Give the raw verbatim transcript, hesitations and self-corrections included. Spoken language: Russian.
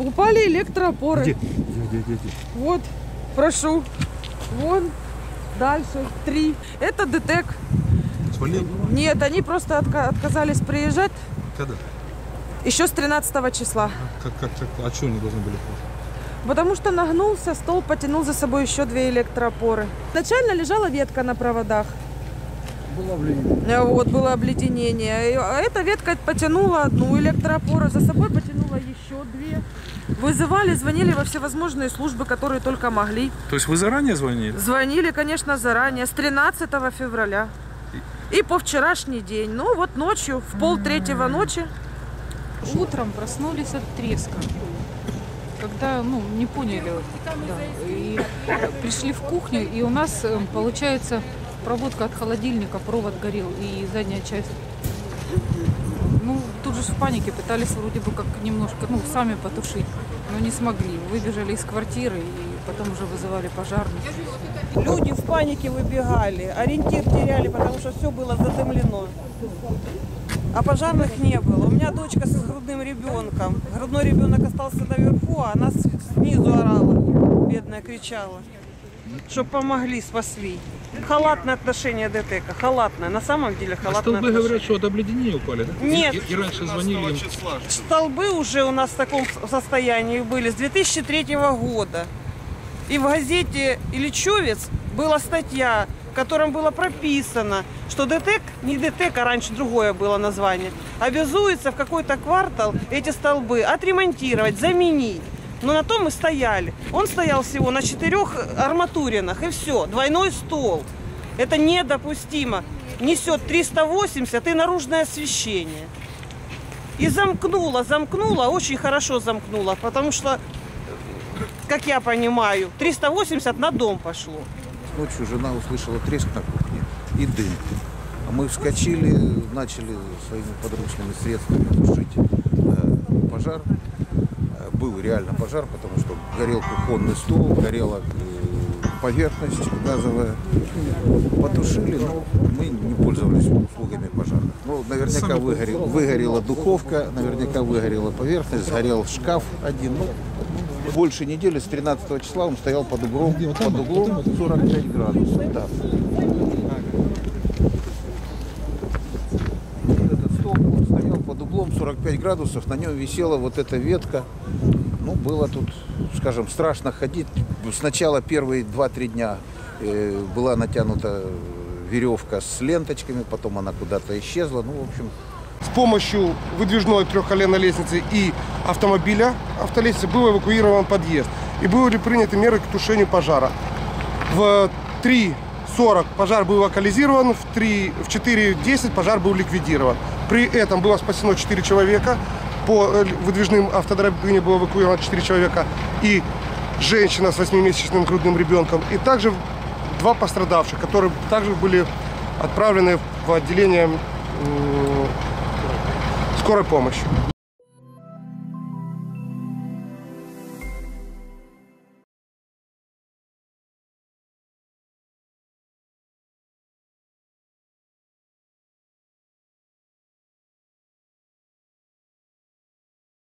упали электроопоры. Где? Где, где, где? Вот, прошу. Вон, дальше, три. Это ДТЭК. Свалил? Нет, они просто отка отказались приезжать. Когда? Еще с тринадцатого числа. А, как, как, как, а что они должны были? Потому что нагнулся, стол потянул за собой еще две электроопоры. Изначально лежала ветка на проводах. Было обледенение. Вот, было обледенение. А эта ветка потянула одну электроопору, за собой потянула еще две. Вызывали, звонили во всевозможные службы, которые только могли. То есть вы заранее звонили? Звонили, конечно, заранее, с тринадцатого февраля. И по вчерашний день. Ну вот ночью, в полтретьего ночи. Утром проснулись от треска. Когда, ну, не поняли. Да. И пришли в кухню, и у нас, получается, проводка от холодильника, провод горел, и задняя часть. Ну, тут же в панике пытались вроде бы как немножко, ну, сами потушить, но не смогли. Выбежали из квартиры и потом уже вызывали пожарных. Люди в панике выбегали, ориентир теряли, потому что все было задымлено. А пожарных не было. У меня дочка с грудным ребенком. Грудной ребенок остался наверху, а она снизу орала, бедная, кричала. Чтобы помогли, спасли. Халатное отношение ДТЭКа, халатное, на самом деле халатное А столбы отношение. говорят, что от обледенения упали, да? Нет. И, и, и раньше звонили им. Столбы уже у нас в таком состоянии были с две тысячи третьего года. И в газете «Ильичевец» была статья, в котором было прописано, что ДТЭК, не ДТЭК, а раньше другое было название, обязуется в какой-то квартал эти столбы отремонтировать, заменить. Но на том мы стояли. Он стоял всего на четырех арматуринах, и все, двойной стол. Это недопустимо. Несет триста восемьдесят и наружное освещение. И замкнула, замкнула, очень хорошо замкнула, потому что, как я понимаю, триста восемьдесят на дом пошло. Ночью жена услышала треск на кухне и дым. А мы вскочили, начали своими подручными средствами тушить э, пожар. Был реально пожар, потому что горел кухонный стол, горела э, поверхность газовая. Потушили, но мы не пользовались услугами пожарных. Ну, наверняка выгорел, выгорела духовка, наверняка выгорела поверхность, сгорел шкаф один. Ну, больше недели, с тринадцатого числа он стоял под углом, под углом сорок пять градусов. Да. Этот стол стоял под углом сорок пять градусов, на нем висела вот эта ветка. Ну, было тут, скажем, страшно ходить. Сначала первые два-три дня э, была натянута веревка с ленточками, потом она куда-то исчезла. Ну, в общем... С помощью выдвижной трехколенной лестницы и автомобиля автолестницы был эвакуирован подъезд. И были приняты меры к тушению пожара. В три сорок пожар был локализирован, в четыре десять пожар был ликвидирован. При этом было спасено четыре человека. По выдвижным автодробыне было эвакуировано четыре человека и женщина с восьмимесячным грудным ребенком. И также два пострадавших, которые также были отправлены в отделение скорой помощи.